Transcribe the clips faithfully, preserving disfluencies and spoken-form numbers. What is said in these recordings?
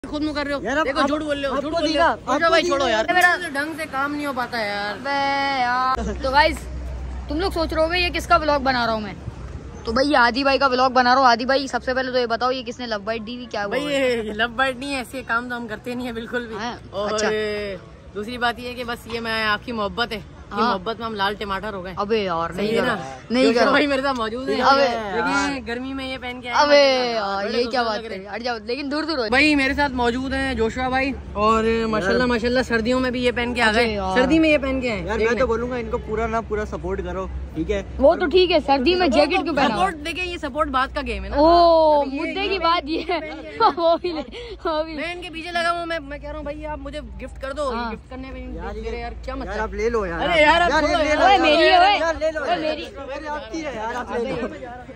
खुद में कर रहे हो, देखो झूठ बोल रहे हो, झूठ बोल रहे हो भाई, छोड़ो यार, मेरा ढंग से काम नहीं हो पाता यार। यार तो गाइस तुम लोग सोच रहे होगे ये किसका व्लॉग बना रहा हूँ मैं, तो भाई आदि भाई का व्लॉग बना रहा हूँ। आदि भाई सबसे पहले तो ये बताओ ये किसने लव बाइट दी हुई, क्या भाई? ये लव बाइट नहीं है, ऐसे काम तो हम करते नहीं है बिल्कुल भी। और अच्छा। दूसरी बात ये है कि बस ये मैं आपकी मोहब्बत है, हाँ। मोहब्बत में हम लाल टमाटर हो गए। अबे यार नहीं है ना, नहीं करो भाई मेरे साथ मौजूद है। अबे लेकिन गर्मी में ये पहन के आए, अबे यार ये क्या बात है, हट जाओ, लेकिन दूर दूर हो। भाई मेरे साथ मौजूद है जोशुआ भाई, और माशाल्लाह माशाल्लाह सर्दियों में भी ये पहन के आ गए, सर्दी में ये पहन के आए। यार मैं तो बोलूंगा इनको पूरा ना पूरा सपोर्ट करो, ठीक है? वो तो ठीक है, सर्दी में जैकेट क्यों पहना? सपोर्ट देखिए, ये सपोर्ट बात का गेम है ना। ओ मुद्दे की बात ये है, वो भी मैं इनके पीछे लगा हूँ, मैं मैं कह रहा हूँ भाई आप मुझे गिफ्ट कर दो, गिफ्ट करने में यार क्या मतलब, आप ले लो यार। अरे यार ओए मेरी है, ओए यार ले लो मेरी, आपकी है यार, आप ले लो।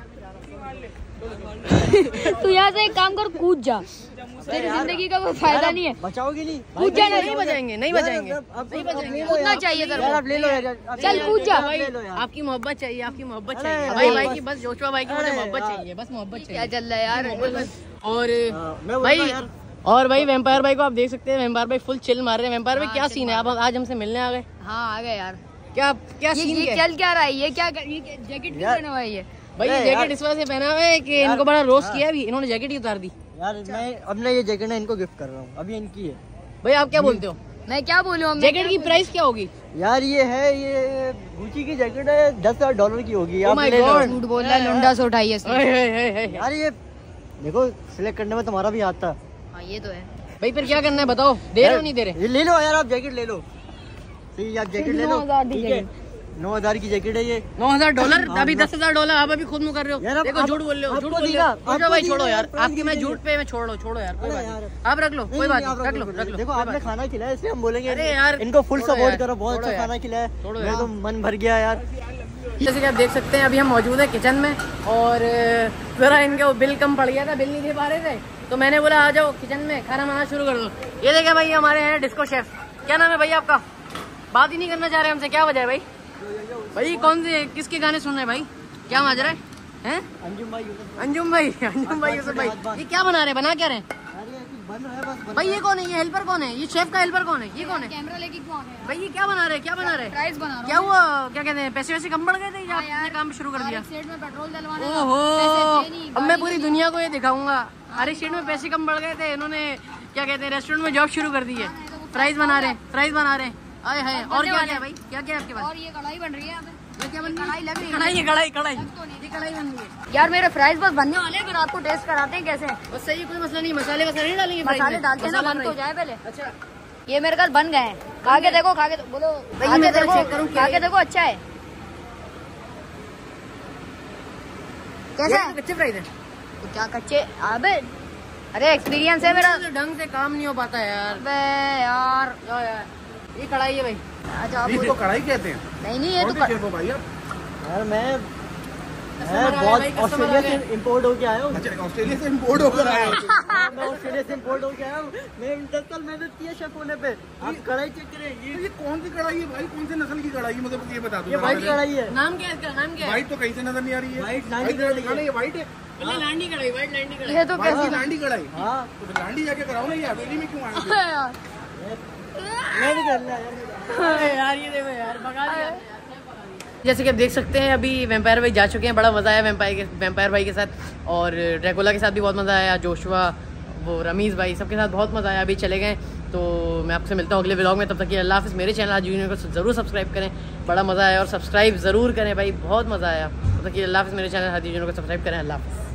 तू यहाँ से एक काम कर, कूद जा, तेरी जिंदगी का कोई फायदा नहीं है। बचाओगे नहीं? कूद जा, नहीं बचाएंगे, नहीं बचाएंगे, नहीं बचाएंगे, कूदना चाहिए तेरे को। आप ले लो यार, चल कूद जा। आपकी मोहब्बत चाहिए, आपकी मोहब्बत चाहिए भाई, भाई की बस जोशुआ भाई की मुझे मोहब्बत चाहिए, बस मोहब्बत चाहिए। क्या चल रहा है यार? और भाई और भाई वेम्पायर भाई को आप देख सकते हैं, वेम्पायर भाई फुल चिल मार रहे हैं। वेम्पायर भाई क्या सीन है, आप आज हमसे मिलने आ गए? हाँ आ गए यार। क्या क्या सीन ये चल क्या रहा है, ये क्या जैकेट क्यों पहना हुआ है ये? भाई ये जैकेट इस वजह से पहना हुआ है कि इनको बड़ा रोस्ट किया, अभी इन्होंने जैकेट ही उतार दी। यार मैं अब ना ये जैकेट ना इनको गिफ्ट कर रहा हूँ, अभी इनकी है। भाई आप क्या बोलते हो? मैं क्या बोलूँ, जैकेट की प्राइस क्या होगी? यार ये है, ये गुची की जैकेट है, दस हजार डॉलर की होगी। Oh my God, झूठ बोल रहा है, लुंडा से उठाई है इसने। यार ये देखो सिलेक्ट करने में तुम्हारा भी हाथ था। हाँ ये तो है भाई, फिर क्या करना है बताओ, दे रहे हो नहीं दे रहे? ये ले लो यार, आप जैकेट ले लो, सही आप जैकेट ले लो, ठीक है? नौ हजार की जैकेट है ये, नौ हजार डॉलर, अभी दस हजार डॉलर आप अभी खुद में कर रहे हो। देखो झूठ बोल रहे हो, झूठ बोल रहे हो भाई, छोड़ो यार, आपकी मैं झूठ पे मैं छोड़ लो, छोड़ो यार, कोई बात नहीं, आप रख लो, कोई बात नहीं, रख लो रख लो। देखो आपने खाना खिलाया इसलिए हम बोलेंगे अरे यार इनको फुल सपोर्ट करो, बहुत अच्छा खाना खिलाया, मेरा तो मन भर गया यार। जैसे कि आप देख सकते हैं अभी हम मौजूद है किचन में, और जरा इनका बिल कम पड़ गया था, बिल नहीं दे पा रहे थे, तो मैंने बोला आ जाओ किचन में खाना बनाना शुरू कर दो। ये देखे भाई हमारे हैं डिस्को शेफ। क्या नाम है भाई आपका? बात ही नहीं करना चाह रहे हमसे, क्या वजह है भाई? भाई कौन से किसके गाने सुन रहे हैं भाई, क्या माजरा है? हैं? अंजुम भाई, अंजुम भाई, अंजुम भाई, यूसुफ भाई, ये क्या बना रहे हैं, बना क्या रहे हैं भाई? ये कौन है, ये हेल्पर कौन है, ये शेफ का हेल्पर कौन है, ये कौन है? कैमरा लेके क्यों आ गए भाई ये क्या बना रहे हैं, क्या बना रहे हैं? प्राइस बना रहा हूं। क्या हुआ, क्या कहते हैं, पैसे वैसे कम बढ़ गए थे या आपने काम शुरू कर दिया? सेट में पेट्रोल डलवाना, ओहो, अब मैं पूरी दुनिया को ये दिखाऊंगा। अरे शेड में पैसे कम बढ़ गए थे, इन्होंने क्या कहते हैं रेस्टोरेंट में जॉब शुरू कर दी है, प्राइस बना रहे हैं, प्राइस बना रहे हैं। आए हाय, और क्या क्या भाई, क्या क्या आपके पास? और ये कढ़ाई बन रही है, ये क्या बन रही है? कढ़ाई लग रही है, कढ़ाई कढ़ाई कढ़ाई ये कढ़ाई बन रही है यार। मेरे फ्राइज बस बनने वाले हैं, फिर आपको टेस्ट कराते हैं कैसे। बस सही, कोई मसला नहीं, मसाले वसाले नहीं डालेंगे, मसाले डालते हैं ना, बन तो जाए पहले। अच्छा ये मेरे घर बन गए हैं, खा के देखो, खा के बोलो, खा के देखो, खा के देखो, अच्छा है कैसा है? कच्चे फ्राइज है तो क्या कच्चे? अबे अरे एक्सपीरियंस है मेरा, ढंग से काम नहीं हो पाता यार। बे यार ये कढ़ाई है भाई, अच्छा आप इसको कढ़ाई कहते हैं? नहीं नहीं ये तो कौन सी भाई आप? यार मैं मैं बहुत ऑस्ट्रेलिया से इम्पोर्ट होके आया हूँ। अच्छा ऑस्ट्रेलिया से इम्पोर्ट होकर आया हूँ। मैं ऑस्ट्रेलिया से इम्पोर्ट होके आया हूँ, मैं दस साल मेहनत की है शेफ होने पे। आप कढ़ाई चेक करें, ये ये कौन सी कढ़ाई है भाई, कौन सी नस्ल की कढ़ाई है, मुझे ये बता दो। ये व्हाइट कढ़ाई है। नाम क्या है इसका, नाम क्या है? व्हाइट तो कहीं से नजर नहीं आ रही है। व्हाइट लांडी कढ़ाई है। ये व्हाइट है, लांडी कढ़ाई, व्हाइट लांडी कढ़ाई। ये तो व्हाइट कैसी की लांडी कढ़ाई। हाँ तो लांडी जाके कराओ ना, ये हवेली में क्यों आए? मैं नहीं करना यार, यार ये देखो यार, भगा दिया। जैसे कि आप देख सकते हैं अभी वेम्पायर भाई जा चुके हैं, बड़ा मज़ा आया वेम्पायर के वेम्पायर भाई के साथ, और ड्रैकुला के साथ भी बहुत मज़ा आया, जोशुआ, वो रमीज़ भाई, सबके साथ बहुत मज़ा आया। अभी चले गए, तो मैं आपसे मिलता हूँ अगले व्लॉग में, तब तक कि अल्लाह हाफ़िज़। मेरे चैनल आज यूनियन को ज़रूर सब्सक्राइब करें, बड़ा मज़ा आया, और सब्सक्राइब ज़रूर करें भाई, बहुत मज़ा आया। तब तक कि अल्लाह हाफ़िज़। मेरे चैनल आज यूनियन को सब्सक्राइब करें, अल्लाह हाफ़िज़।